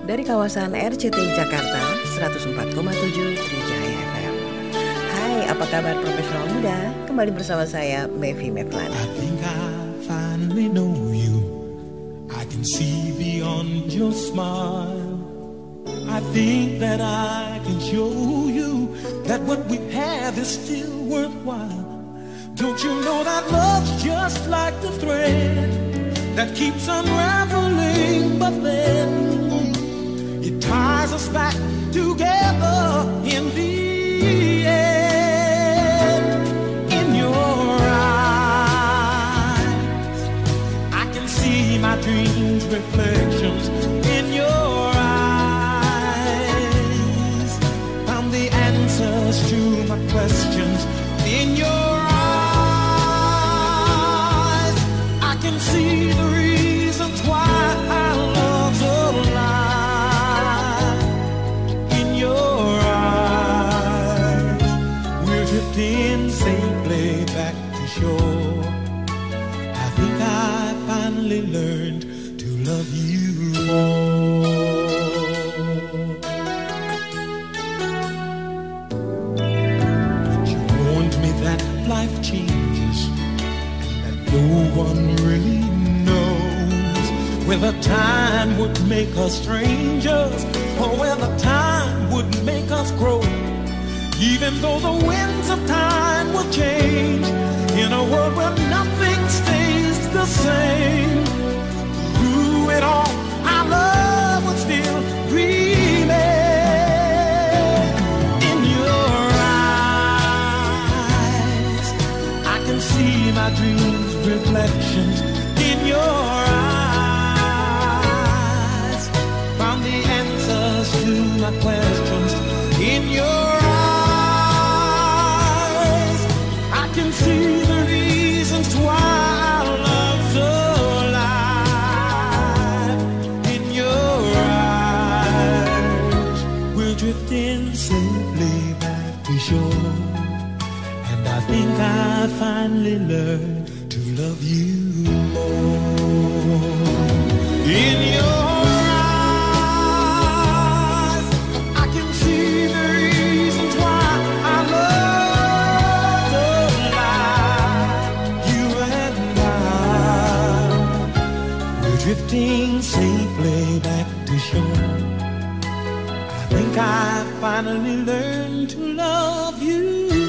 dari kawasan RCTI Jakarta 104,7 Trijaya FM. Hai, apa kabar profesional muda? Kembali bersama saya Mevi Mevlana. I think I finally know you. I can see beyond your smile. I think that I can show you that what we have is still worthwhile. Don't you know that love's just like the thread that keeps unraveling, but then it ties us back together in the end. In your eyes, I can see my dreams' reflections. In your eyes, found the answers to my questions. In your eyes, I can see the reasons why our love's alive. In your eyes, we're drifting safely back to shore. I think I finally learned to love you more. You warned me that life changes and that no one really knows whether time would make us strangers or whether time would make us grow. Even though the winds of time will change, in a world where nothing stays the same, through it all, our love will still remain. In your eyes, I can see my dreams' reflections. In your eyes, found the answers to my questions. In your eyes, I can see the reasons why our love's alive. In your eyes, we're drifting safely back to shore. And I think I finally learned to love you more. In your eyes, I can see the reasons why our love's alive. You and we're drifting safely back to shore. I think I finally learned to love you.